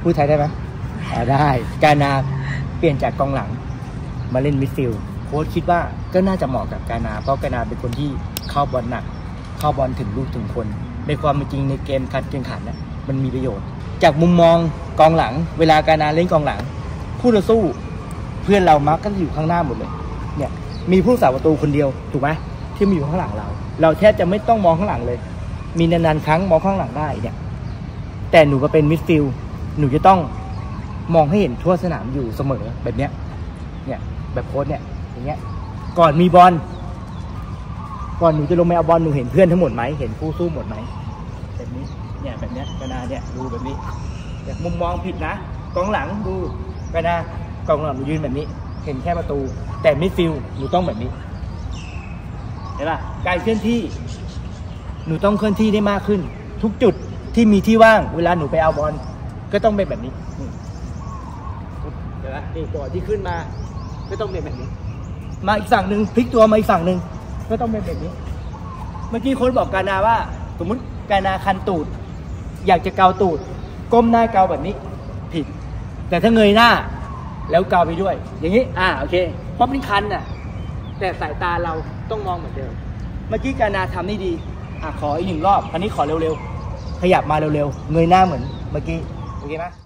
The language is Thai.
พูดไทยได้ไหมได้การนาเปลี่ยนจากกองหลังมาเล่นมิดฟิลด์โค้ชคิดว่าก็น่าจะเหมาะกับการนาเพราะการนาเป็นคนที่เข้าบอลหนักเข้าบอลถึงลูกถึงคนในความเป็นจริงในเกมคัดเกมขันนะมันมีประโยชน์จากมุมมองกองหลังเวลาการนาเล่นกองหลังคู่ต่อสู้เพื่อนเรามักก็อยู่ข้างหน้าหมดเลยเนี่ยมีผู้สาประตูคนเดียวถูกไหมที่มาอยู่ข้างหลังเราแทบจะไม่ต้องมองข้างหลังเลยมีนานๆครั้งมองข้างหลังได้เนี่ยแต่หนูมาเป็นมิดฟิลด์หนูจะต้องมองให้เห็นทั่วสนามอยู่เสมอแบบเนี้ยเนี่ยแบบโค้ชเนี่ยอย่างเงี้ยก่อนมีบอลก่อนหนูจะลงไปเอาบอลหนูเห็นเพื่อนทั้งหมดไหมเห็นคู่สู้หมดไหมแบบนี้เนี่ยแบบเนี้ยกนาเนี่ยดูแบบนี้จากมุมมองผิดนะกองหลังดูกนากองหลังหนูยืนแบบนี้เห็นแค่ประตูแต่มิดฟิลด์หนูต้องแบบนี้เห็นป่ะการเคลื่อนที่หนูต้องเคลื่อนที่ได้มากขึ้นทุกจุดที่มีที่ว่างเวลาหนูไปเอาบอลก็ต้องเป็นแบบนี้เห็นไหมนี่ก่อนที่ขึ้นมาก็ต้องเป็นแบบนี้มาอีกฝั่งหนึ่งพลิกตัวมาอีกฝั่งหนึ่งก็ต้องเป็นแบบนี้เมื่อกี้โค้ชบอกกานาว่าสมมติกานาคันตูดอยากจะเกาตูดก้มหน้าเกาแบบนี้ผิดแต่ถ้าเงยหน้าแล้วเกาไปด้วยอย่างนี้โอเคเพราะมันคันน่ะแต่สายตาเราต้องมองเหมือนเดิมเมื่อกี้กานาทำได้ดีขออีก1 รอบอันนี้ขอเร็วๆขยับมาเร็วๆเงยหน้าเหมือนเมื่อกี้โอเคไหม